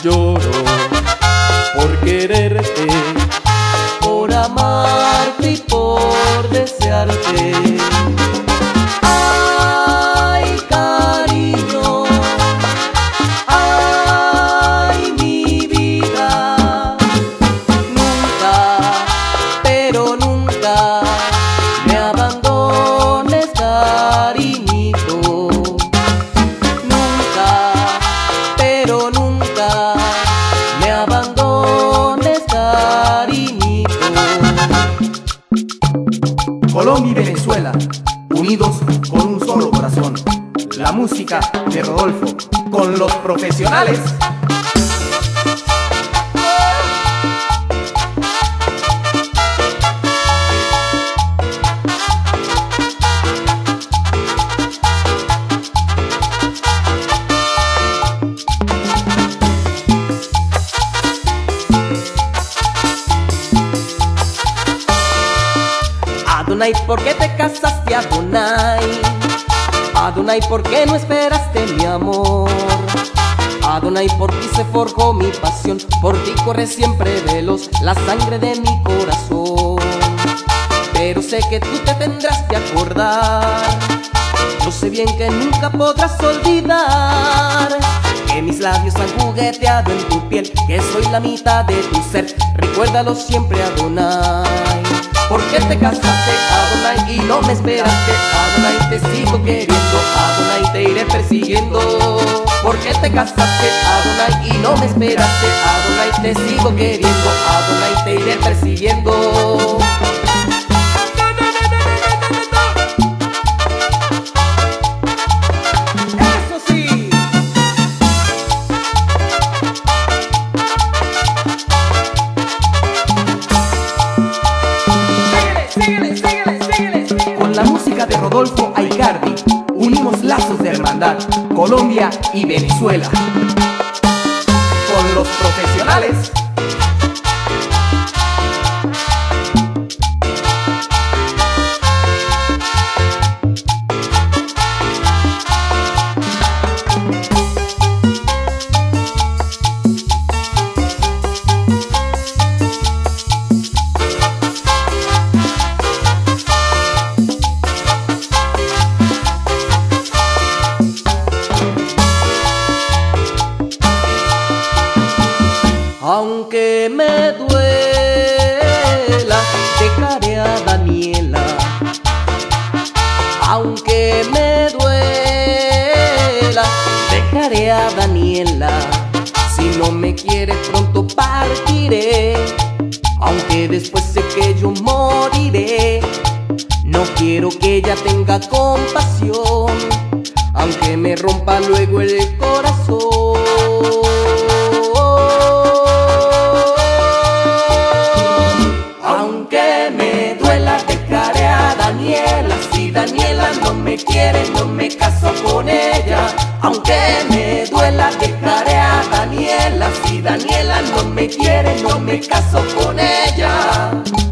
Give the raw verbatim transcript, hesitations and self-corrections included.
lloro por quererte, por amarte y por desearte. Ay, cariño, ay, mi vida, nunca, pero nunca me abandones, cariñito. Nunca, pero nunca me abandones, cariñito. Colombia y Venezuela, unidos con un solo corazón. La música de Rodolfo, con los profesionales. Adonai, ¿por qué te casaste, Adonai? Adonai, ¿por qué no esperaste mi amor? Adonai, por ti se forjó mi pasión, por ti corre siempre veloz la sangre de mi corazón. Pero sé que tú te tendrás que acordar, yo sé bien que nunca podrás olvidar que mis labios han jugueteado en tu piel, que soy la mitad de tu ser. Recuérdalo siempre, Adonai. ¿Por qué te casaste, Adonai, y no me esperaste? Adonai, te sigo queriendo, Adonai, te iré persiguiendo. ¿Por qué te casaste, Adonai, y no me esperaste? Adonai, te sigo queriendo, Adonai, te iré persiguiendo. ¡Eso sí! Síguele, síguele, síguele. Con la música de Rodolfo Aicardi, unimos lazos de hermandad, Colombia y Venezuela. Con los profesionales. Aunque me duela, dejaré a Daniela. Aunque me duela, dejaré a Daniela. Si no me quiere pronto partiré, aunque después sé que yo moriré. No quiero que ella tenga compasión, aunque me rompa luego el corazón. Si Daniela no me quiere, no me caso con ella. Aunque me duela, dejaré a Daniela. Si Daniela no me quiere, no me caso con ella.